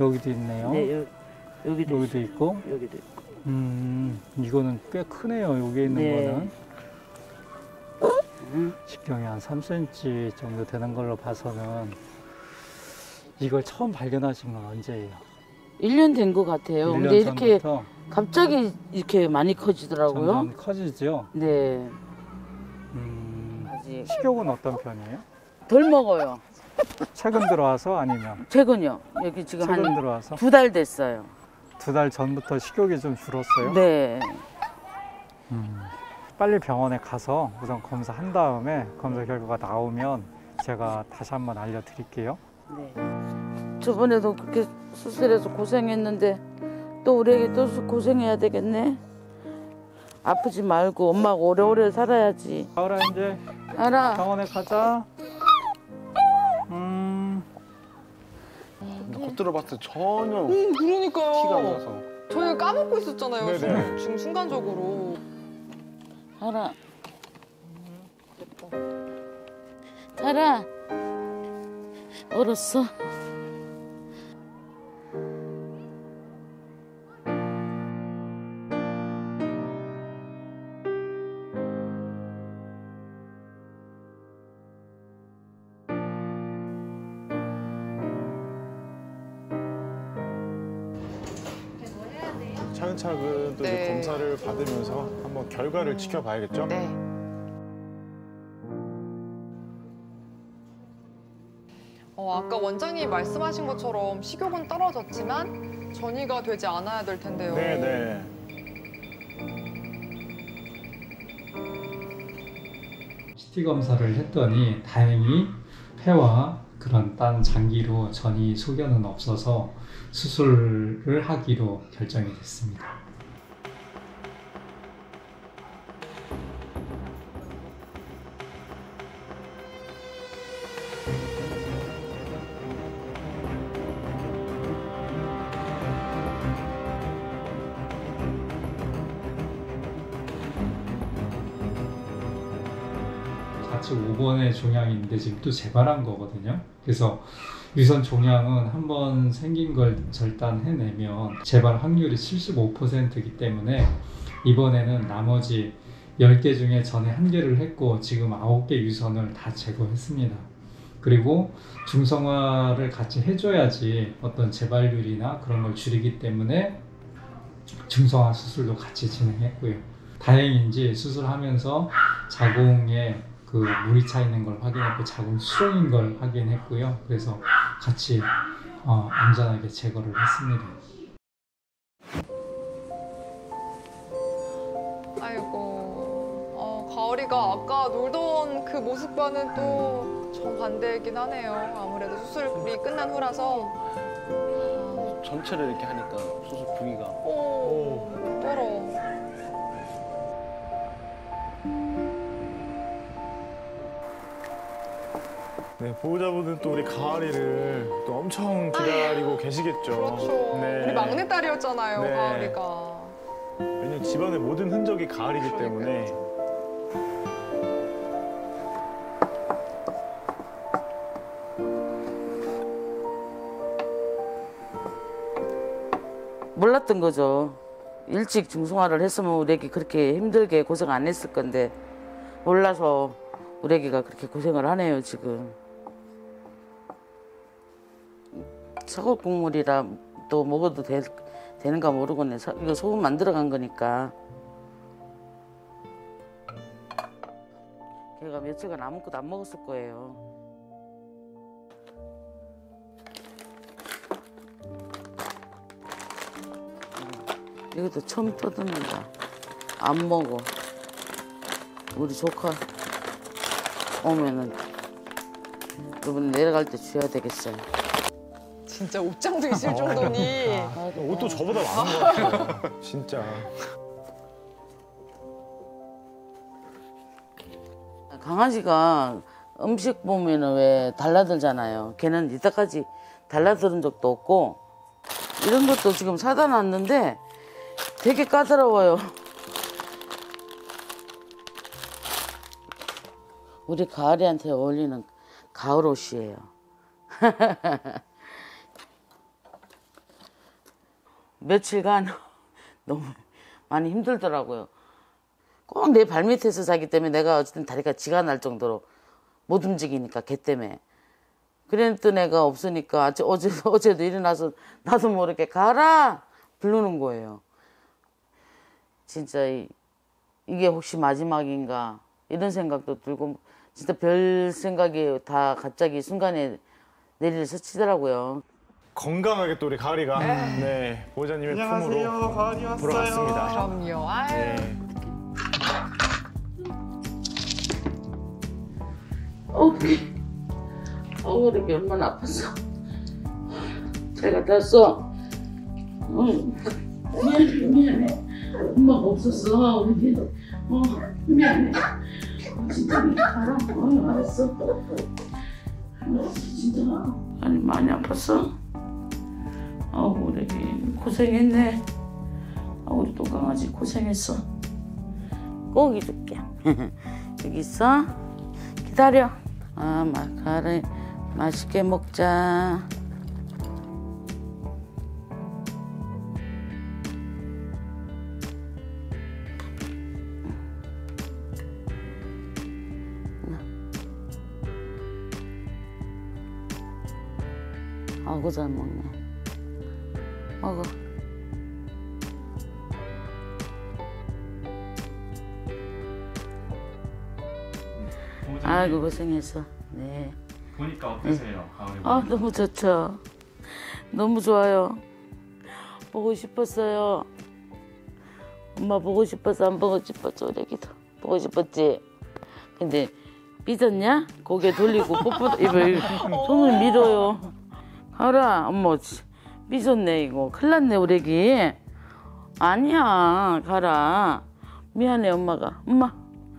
여기도 있네요. 네, 여기도 있고. 여기도 있고. 이거는 꽤 크네요. 여기 있는 네. 거는. 직경이 한 3cm 정도 되는 걸로 봐서는 이걸 처음 발견하신 건 언제예요? 1년 된 것 같아요. 1년 근데 이렇게 전부터 갑자기 이렇게 많이 커지더라고요. 점점 커지죠? 네. 아직 식욕은 어떤 편이에요? 덜 먹어요. 최근 들어와서 아니면? 최근요. 여기 지금 최근 한 들어와서? 2달 됐어요. 2달 전부터 식욕이 좀 줄었어요? 네. 빨리 병원에 가서 우선 검사한 다음에 검사 결과가 나오면 제가 다시 한번 알려드릴게요. 네. 저번에도 그렇게 수술해서 고생했는데 또 우리 애기 또 고생해야 되겠네. 아프지 말고 엄마가 오래오래 살아야지. 가을아 이제 알아. 병원에 가자. 겉들어 봤을 때 전혀 그러니까요. 티가 안 나서. 저희가 까먹고 있었잖아요. 네네. 지금 순간적으로. 알아. 알아. 얼었어. 차근차근 또 이제 네. 검사를 받으면서 한번 결과를 지켜봐야겠죠? 네. 아까 원장님이 말씀하신 것처럼 식욕은 떨어졌지만 전이가 되지 않아야 될 텐데요. 네네. CT 검사를 했더니 다행히 폐와 그런 딴 장기로 전이 소견은 없어서 수술을 하기로 결정이 됐습니다. 같이 5번의 종양인데 지금 또 재발한 거거든요. 그래서 유선 종양은 한번 생긴 걸 절단해내면 재발 확률이 75%이기 때문에 이번에는 나머지 10개 중에 전에 1개를 했고 지금 9개 유선을 다 제거했습니다. 그리고 중성화를 같이 해줘야지 어떤 재발률이나 그런 걸 줄이기 때문에 중성화 수술도 같이 진행했고요. 다행인지 수술하면서 자궁에 그 물이 차 있는 걸 확인했고 자궁 수정인 걸 확인했고요. 그래서 같이 안전하게 제거를 했습니다. 아이고, 가을이가 아까 놀던 그 모습과는 또 정반대이긴 하네요. 아무래도 수술이 끝난 후라서. 전체를 이렇게 하니까 수술 부위가. 떨어. 네, 보호자분은 또 우리 가을이를 또 엄청 기다리고 계시겠죠. 그렇죠. 네. 우리 막내딸이었잖아요, 네. 가을이가. 왜냐면 집안의 모든 흔적이 가을이기 때문에. 몰랐던 거죠. 일찍 중성화를 했으면 우리 애기 그렇게 힘들게 고생 안 했을 건데 몰라서 우리 애기가 그렇게 고생을 하네요 지금. 사골 국물이라 또 먹어도 되는가 모르겠네. 이거 소금 안 들어간 거니까. 걔가 며칠간 아무것도 안 먹었을 거예요. 이것도 처음 뜯습니다. 안 먹어. 우리 조카 오면은 이번에 내려갈 때 줘야 되겠어요. 진짜 옷장도 있을 정도니. 옷도 저보다 많은 것 같아요. 진짜. 강아지가 음식 보면은 왜 달라들잖아요. 걔는 이때까지 달라들은 적도 없고 이런 것도 지금 사다 놨는데 되게 까다로워요. 우리 가을이한테 어울리는 가을 옷이에요. 며칠간 너무 많이 힘들더라고요. 꼭 내 발밑에서 자기 때문에 내가 어쨌든 다리가 지가 날 정도로 못 움직이니까 걔 때문에. 그랬던 애가 없으니까 어제도 일어나서 나도 모르게 가라 부르는 거예요. 진짜 이게 혹시 마지막인가 이런 생각도 들고 진짜 별 생각이 다 갑자기 순간에 내리를 스치더라고요. 건강하게 또 우리 가을이가 네, 보호자님의 품으로 가을이 왔어요. 돌아왔습니다. 그럼요. 아유. 네. 이렇게 얼마나 아팠어. 잘 갔다 왔어. 미안해. 엄마가 없었어. 우리 미안해. 진짜 가라. 알았어. 진짜 아니 많이 아팠어. 우리 고생했네. 우리 또 강아지 고생했어. 꼭 해줄게. 여기 있어. 기다려. 가래 맛있게 먹자. 아이고 잘 먹네. 먹어. 아이고 고생했어. 네. 보니까 어떠세요, 가을이? 너무 좋죠. 너무 좋아요. 보고 싶었어요. 엄마 보고 싶어서 안 보고 싶었어. 우리 애기도 보고 싶었지. 근데 삐졌냐? 고개 돌리고 입을 손을 밀어요. 가라. 엄마 삐졌네 이거. 큰일 났네 우리 애기. 아니야. 가라. 미안해 엄마가. 엄마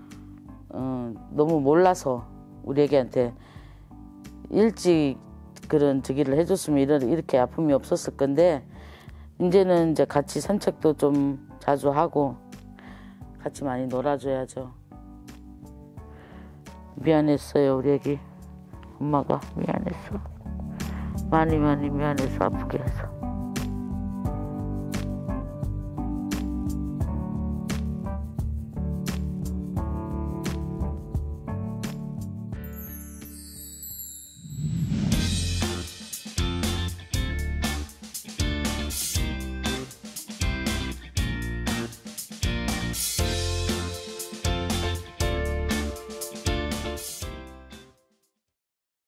너무 몰라서 우리 애기한테 일찍 그런 저기를 해줬으면 이렇게 아픔이 없었을 건데 이제는 이제 같이 산책도 좀 자주 하고 같이 많이 놀아줘야죠. 미안했어요 우리 애기. 엄마가 미안했어. 많이 미안해서 아프게 해서.